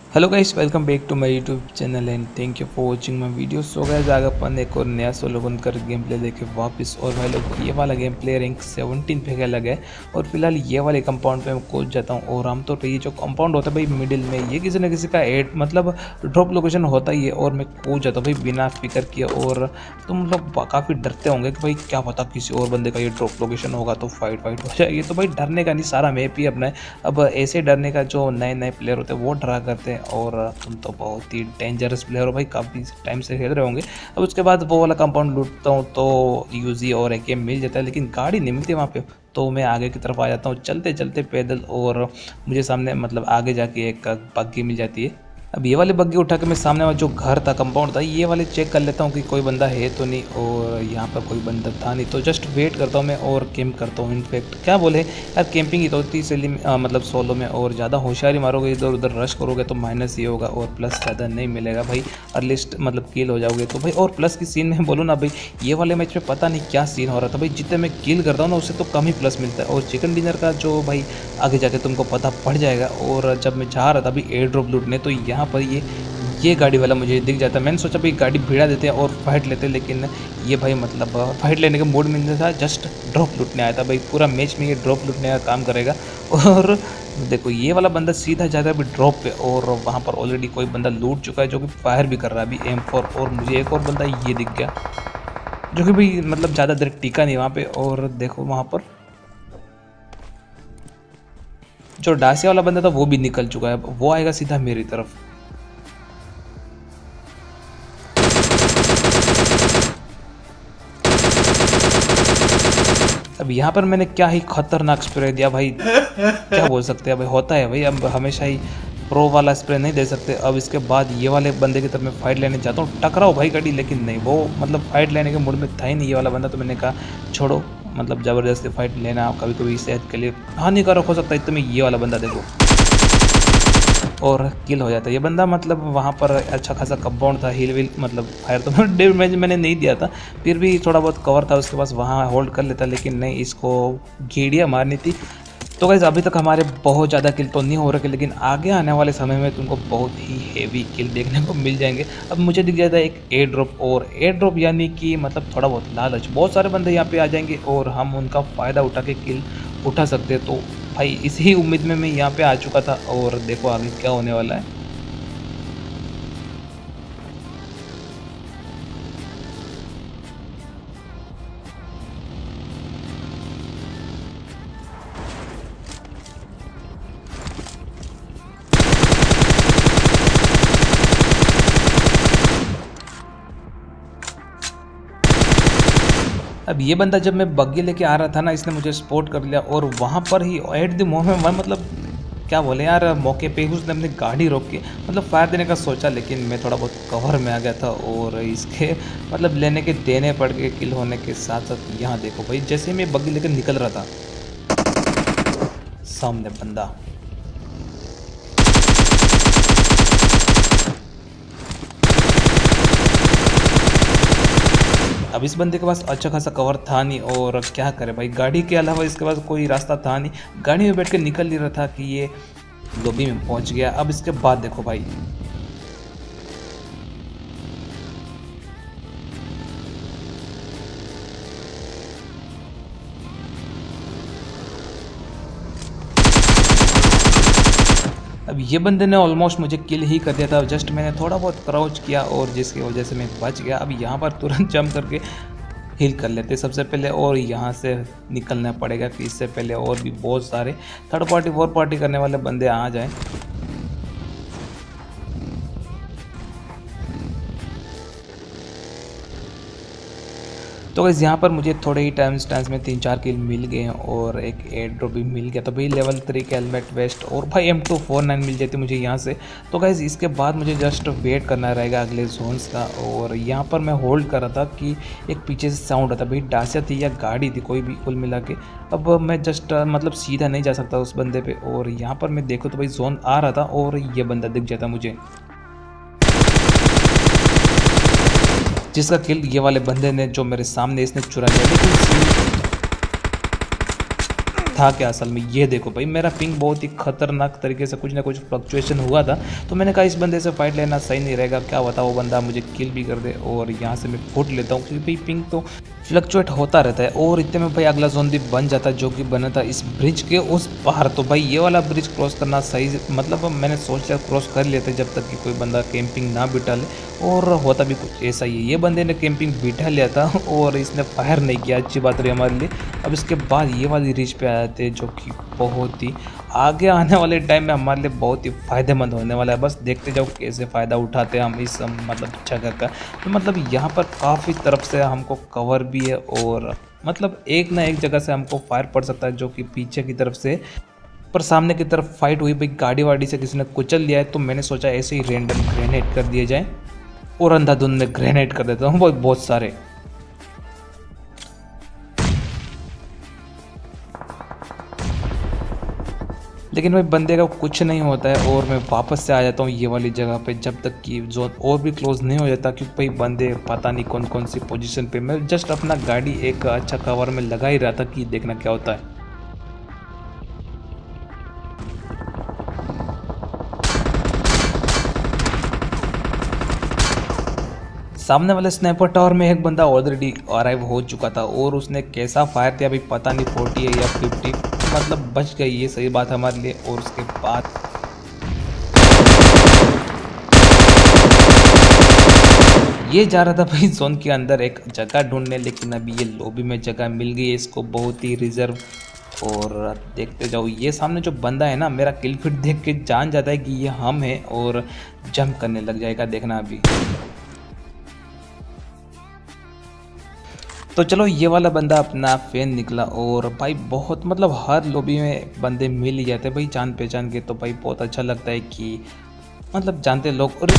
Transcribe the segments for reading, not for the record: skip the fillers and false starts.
Hello guys, welcome back to my YouTube channel and thank you for watching my video. So guys, आज अपन एक और नया solo बनकर गेम प्ले लेके वापस। और भाई लोग, ये वाला गेम प्ले रैंक 17 पे लगा है और फिलहाल ये वाले कंपाउंड पे मैं कूद जाता हूँ। और आमतौर पे ये जो कंपाउंड होता है भाई मिडिल में, ये किसी न किसी का एड मतलब ड्रॉप लोकेशन होता ही है। और मैं कूद जाता हूँ भाई बिना फिक्र किए। और तुम लोग काफ़ी डरते होंगे कि भाई क्या पता किसी और बंदे का ये ड्रॉप लोकेशन होगा तो फाइट हो जाएगी। तो भाई डरने का नहीं, सारा मैप ही अपना है। अब ऐसे डरने का जो नए नए प्लेयर होते हैं वो डरा करते हैं। और तुम तो बहुत ही डेंजरस प्लेयर हो भाई, काफ़ी टाइम से खेल रहे होंगे। अब उसके बाद वो वाला कंपाउंड लूटता हूँ तो यूजी और एके मिल जाता है, लेकिन गाड़ी नहीं मिलती वहाँ पे। तो मैं आगे की तरफ आ जाता हूँ चलते चलते पैदल। और मुझे सामने मतलब आगे जाके एक बग्गी मिल जाती है। अब ये वाले बग्गी उठा के मैं सामने वाला जो घर था, कंपाउंड था, ये वाले चेक कर लेता हूँ कि कोई बंदा है तो नहीं। और यहाँ पर कोई बंदा था नहीं, तो जस्ट वेट करता हूँ मैं और कैंप करता हूँ। इनफैक्ट क्या बोले यार, कैंपिंग ही तो होती है मतलब सोलो में। और ज़्यादा होशियारी मारोगे, इधर उधर रश करोगे तो माइनस ही होगा और प्लस ज़्यादा नहीं मिलेगा भाई। अर्लिस्ट मतलब किल हो जाओगे तो भाई। और प्लस की सीन में बोलूँ ना भाई, ये वाले मैच में पता नहीं क्या सीन हो रहा था भाई, जितने मैं किल करता हूँ ना उससे तो कम ही प्लस मिलता है। और चिकन डिनर का जो भाई आगे जाके तुमको पता पड़ जाएगा। और जब मैं जा रहा था अभी एयर ड्रॉप लूटने, तो यहाँ पर ये गाड़ी वाला मुझे दिख जाता है। मैंने सोचा भाई गाड़ी भिड़ा देते हैं और फाइट लेते हैं, लेकिन ये भाई मतलब फाइट लेने के मूड में नहीं था, जस्ट ड्रॉप लूटने आया था भाई। पूरा मैच में ये ड्रॉप लूटने का काम करेगा। और देखो ये वाला बंदा सीधा जाता है अभी ड्रॉप पे, और वहाँ पर ऑलरेडी कोई बंदा लूट चुका है जो कि फायर भी कर रहा है अभी M4। और मुझे एक और बंदा ये दिख गया जो कि भाई मतलब ज़्यादा देर टिका नहीं वहाँ पे। और देखो वहाँ पर जो डासिया वाला बंदा था वो भी निकल चुका है, वो आएगा सीधा मेरी तरफ। अब यहाँ पर मैंने क्या ही खतरनाक स्प्रे दिया भाई, क्या बोल सकते हैं भाई, होता है भाई। अब हमेशा ही प्रो वाला स्प्रे नहीं दे सकते। अब इसके बाद ये वाले बंदे की तरफ मैं फाइट लेने जाता हूँ, टकराओ भाई गाड़ी, लेकिन नहीं, वो मतलब फाइट लेने के मूड में था ही नहीं ये वाला बंदा। तो मैंने कहा छोड़ो, मतलब ज़बरदस्ती फाइट लेना कभी कभी सेहत के लिए हानिकारक हो सकता है। तो मैं ये वाला बंदा देखो और किल हो जाता है ये बंदा। मतलब वहाँ पर अच्छा खासा कंपाउंड था, हील वील मतलब फायर तो डैमेज मैंने नहीं दिया था, फिर भी थोड़ा बहुत कवर था उसके पास, वहाँ होल्ड कर लेता। लेकिन नहीं, इसको गेड़ियाँ मारनी थी। तो गाइस अभी तक हमारे बहुत ज़्यादा किल तो नहीं हो रखे, लेकिन आगे आने वाले समय में तुमको बहुत ही हेवी किल देखने को मिल जाएंगे। अब मुझे दिख जाता है एक एयर ड्रॉप, और एयर ड्रॉप यानी कि मतलब थोड़ा बहुत लालच, बहुत सारे बंदे यहाँ पे आ जाएंगे और हम उनका फ़ायदा उठा के किल उठा सकते हैं। तो भाई इसी उम्मीद में मैं यहाँ पे आ चुका था। और देखो आगे क्या होने वाला है। अब ये बंदा जब मैं बग्गी लेके आ रहा था ना, इसने मुझे स्पॉट कर लिया। और वहाँ पर ही एट द मोमेंट मैं मतलब क्या बोले यार, मौके पे ही उसने अपनी गाड़ी रोक के मतलब फायर देने का सोचा, लेकिन मैं थोड़ा बहुत कवर में आ गया था। और इसके मतलब लेने के देने पड़ गए किल होने के साथ साथ। यहाँ देखो भाई, जैसे मैं बग्गी लेकर निकल रहा था, सामने बंदा। अब इस बंदे के पास अच्छा खासा कवर था नहीं, और क्या करे भाई, गाड़ी के अलावा इसके पास कोई रास्ता था नहीं। गाड़ी में बैठ के निकल नहीं रहा था कि ये लॉबी में पहुंच गया। अब इसके बाद देखो भाई, अब ये बंदे ने ऑलमोस्ट मुझे किल ही कर दिया था। जस्ट मैंने थोड़ा बहुत क्राउच किया और जिसकी वजह से मैं बच गया। अब यहाँ पर तुरंत जंप करके हील कर लेते सबसे पहले, और यहाँ से निकलना पड़ेगा कि इससे पहले और भी बहुत सारे थर्ड पार्टी फोर्थ पार्टी करने वाले बंदे आ जाएं। तो गाइस यहाँ पर मुझे थोड़े ही टाइम स्टैंस में 3-4 किल मिल गए हैं और एक एयर ड्रॉप भी मिल गया। तो भाई लेवल 3 के हेलमेट वेस्ट और भाई M249 मिल जाती मुझे यहाँ से। तो गाइस इसके बाद मुझे जस्ट वेट करना रहेगा अगले जोन्स का। और यहाँ पर मैं होल्ड कर रहा था कि एक पीछे से साउंड आता, भाई डासिया थी या गाड़ी थी कोई भी कुल मिला के। अब मैं जस्ट मतलब सीधा नहीं जा सकता उस बंदे पर। और यहाँ पर मैं देखूँ तो भाई जोन आ रहा था और ये बंदा दिख जाता मुझे, जिसका किल ये वाले बंदे ने जो मेरे सामने इसने चुरा लिया। लेकिन था क्या असल में। ये देखो भाई मेरा पिंग बहुत ही खतरनाक तरीके से कुछ ना कुछ फ्लक्चुएशन हुआ था, तो मैंने कहा इस बंदे से फाइट लेना सही नहीं रहेगा, क्या बता वो बंदा मुझे किल भी कर दे और यहाँ से मैं फुट लेता हूँ, क्योंकि भाई पिंग तो फ्लक्चुएट होता रहता है। और इतने में भाई अगला जोन भी बन जाता है, जो कि बना था इस ब्रिज के उस पार। तो भाई ये वाला ब्रिज क्रॉस करना सही, मतलब मैंने सोच लिया क्रॉस कर लेते जब तक कि कोई बंदा कैंपिंग ना बिठा ले, और होता भी कुछ ऐसा ही है। ये बंदे ने कैंपिंग बिठा लिया था और इसने फायर नहीं किया, अच्छी बात रही हमारे लिए। अब इसके बाद ये वाली रीच पे आ जाते हैं, जो कि बहुत ही आगे आने वाले टाइम में हमारे लिए बहुत ही फ़ायदेमंद होने वाला है। बस देखते जाओ कैसे फ़ायदा उठाते हैं हम इस मतलब जगह का। तो मतलब यहाँ पर काफ़ी तरफ से हमको कवर भी है, और मतलब एक ना एक जगह से हमको फायर पड़ सकता है, जो कि पीछे की तरफ से। पर सामने की तरफ फाइट हुई भाई, गाड़ी वाड़ी से किसी ने कुचल लिया है, तो मैंने सोचा ऐसे ही रैंडम ग्रेनेड कर दिए जाए, और अंधाधुंध में ग्रेनेड कर देता हूँ बहुत सारे। लेकिन भाई बंदे का कुछ नहीं होता है, और मैं वापस से आ जाता हूँ ये वाली जगह पे, जब तक कि जोन और भी क्लोज नहीं हो जाता, क्योंकि भाई बंदे पता नहीं कौन कौन सी पोजीशन पे। मैं जस्ट अपना गाड़ी एक अच्छा कवर में लगा ही रहा था कि देखना क्या होता है। सामने वाले स्नाइपर टावर में एक बंदा ऑलरेडी अराइव हो चुका था, और उसने कैसा फायर किया अभी पता नहीं, 40 है या 50, मतलब बच गई ये सही बात हमारे लिए। और उसके बाद ये जा रहा था भाई जोन के अंदर एक जगह ढूंढने, लेकिन अभी ये लॉबी में जगह मिल गई है इसको बहुत ही रिजर्व। और देखते जाओ ये सामने जो बंदा है ना, मेरा किल फिट देख के जान जाता है कि ये हम हैं, और जंप करने लग जाएगा, देखना अभी। तो चलो ये वाला बंदा अपना फैन निकला, और भाई बहुत मतलब हर लॉबी में बंदे मिल ही जाते हैं भाई जान पहचान के, तो भाई बहुत अच्छा लगता है कि मतलब जानते लोग। और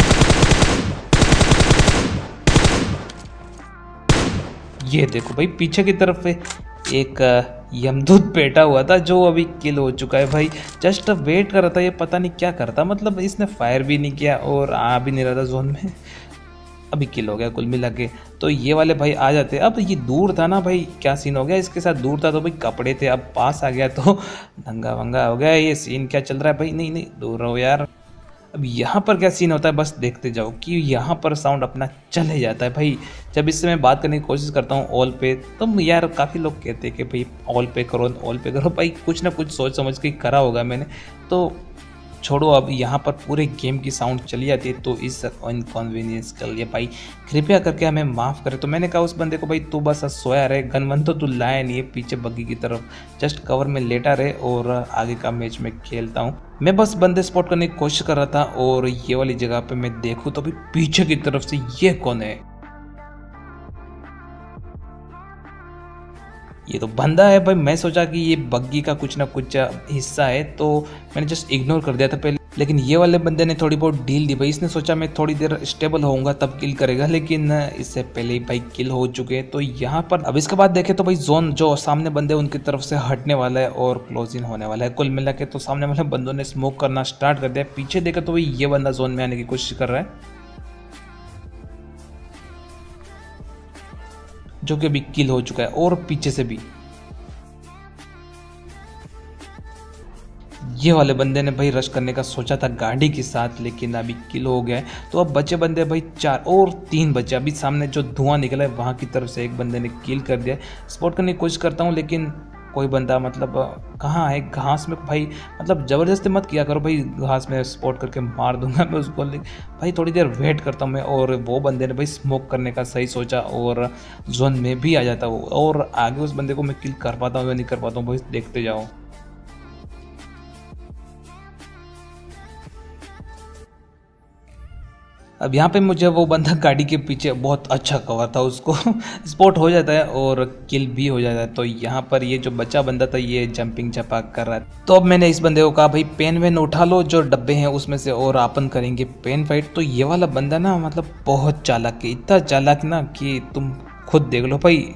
ये देखो भाई पीछे की तरफ एक यमदूत बैठा हुआ था, जो अभी किल हो चुका है भाई। जस्ट वेट कर रहा था, ये पता नहीं क्या करता, मतलब इसने फायर भी नहीं किया और आ भी नहीं रहा था जोन में, अभी किल हो गया कुल मिला के। तो ये वाले भाई आ जाते। अब ये दूर था ना भाई, क्या सीन हो गया इसके साथ, दूर था तो भाई कपड़े थे, अब पास आ गया तो दंगा वंगा हो गया। ये सीन क्या चल रहा है भाई, नहीं नहीं दूर रहो यार। अब यहाँ पर क्या सीन होता है बस देखते जाओ, कि यहाँ पर साउंड अपना चले जाता है भाई। जब इससे मैं बात करने की कोशिश करता हूँ ऑल पे, तो यार काफ़ी लोग कहते हैं कि भाई ऑल पे करो ऑल पे करो, भाई कुछ ना कुछ सोच समझ के करा होगा मैंने, तो छोड़ो। अब यहाँ पर पूरे गेम की साउंड चली जाती है, तो इस इनकन्वीनियंस के लिए भाई कृपया करके हमें माफ़ करें। तो मैंने कहा उस बंदे को भाई तू बस सोया रहे, गन वन तो तू लाया नहीं है, पीछे बग्गी की तरफ जस्ट कवर में लेटा रहे, और आगे का मैच में खेलता हूँ। मैं बस बंदे स्पॉट करने की कोशिश कर रहा था, और ये वाली जगह पे मैं देखूँ तो भाई पीछे की तरफ से ये कौन है, ये तो बंदा है भाई। मैं सोचा कि ये बग्गी का कुछ ना कुछ हिस्सा है, तो मैंने जस्ट इग्नोर कर दिया था पहले। लेकिन ये वाले बंदे ने थोड़ी बहुत डील दी भाई, इसने सोचा मैं थोड़ी देर स्टेबल होऊंगा तब किल करेगा, लेकिन इससे पहले ही भाई किल हो चुके हैं। तो यहाँ पर अब इसके बाद देखे तो भाई जोन जो सामने बंदे उनकी तरफ से हटने वाला है और क्लोज इन होने वाला है कुल मिला के। तो सामने वाले बंदों ने स्मोक करना स्टार्ट कर दिया, पीछे देखे तो भाई ये बंदा जोन में आने की कोशिश कर रहा है, जो कि अभी किल हो चुका है। और पीछे से भी ये वाले बंदे ने भाई रश करने का सोचा था गाड़ी के साथ, लेकिन अभी किल हो गया है। तो अब बचे बंदे भाई 4 और 3 बचे। अभी सामने जो धुआं निकला है वहां की तरफ से एक बंदे ने किल कर दिया। स्पॉट करने की कोशिश करता हूँ, लेकिन कोई बंदा मतलब कहाँ है, घास में भाई, मतलब ज़बरदस्ती मत किया करो भाई, घास में स्पॉट करके मार दूंगा मैं उसको। भाई थोड़ी देर वेट करता हूँ मैं, और वो बंदे ने भाई स्मोक करने का सही सोचा, और जोन में भी आ जाता वो, और आगे उस बंदे को मैं किल कर पाता हूँ या नहीं कर पाता हूँ भाई देखते जाओ। अब यहाँ पे मुझे वो बंदा गाड़ी के पीछे बहुत अच्छा कवर था, उसको स्पॉट हो जाता है और किल भी हो जाता है। तो यहाँ पर ये जो बच्चा बंदा था ये जंपिंग छपाक कर रहा है। तो अब मैंने इस बंदे को कहा भाई पेन वेन उठा लो जो डब्बे हैं उसमें से, और अपन करेंगे पेन फाइट। तो ये वाला बंदा ना मतलब बहुत चालाक है, इतना चालाक ना कि तुम खुद देख लो भाई।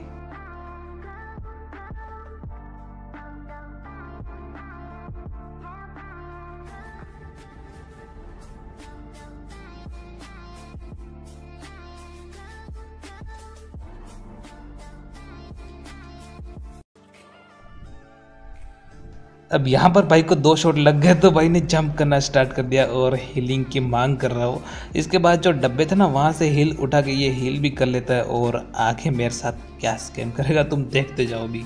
अब यहाँ पर भाई को 2 शॉट लग गए तो भाई ने जंप करना स्टार्ट कर दिया और हीलिंग की मांग कर रहा हो। इसके बाद जो डब्बे थे ना वहाँ से हील उठा के ये हील भी कर लेता है और आगे मेरे साथ क्या स्कैम करेगा तुम देखते जाओ भी।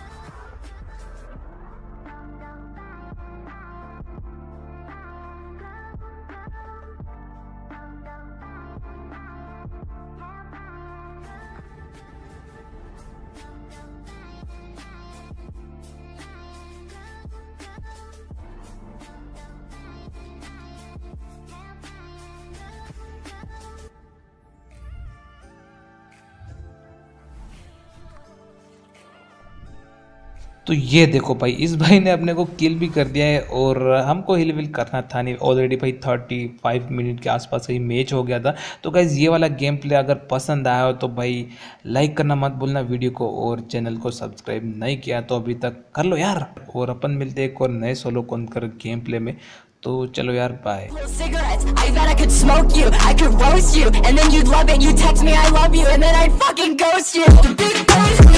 तो ये देखो भाई इस भाई ने अपने को किल भी कर दिया है और हमको हिल विल करना था नहीं। ऑलरेडी भाई 35 मिनट के आसपास ही मैच हो गया था। तो गाइज ये वाला गेम प्ले अगर पसंद आया हो तो भाई लाइक करना मत भूलना वीडियो को, और चैनल को सब्सक्राइब नहीं किया तो अभी तक कर लो यार। और अपन मिलते हैं एक और नए सोलो कॉन्कर गेम प्ले में। तो चलो यार bye. I bet I could smoke you, I could roast you, and then you'd love it. You text me I love you, and then I'd fucking ghost you. The big boys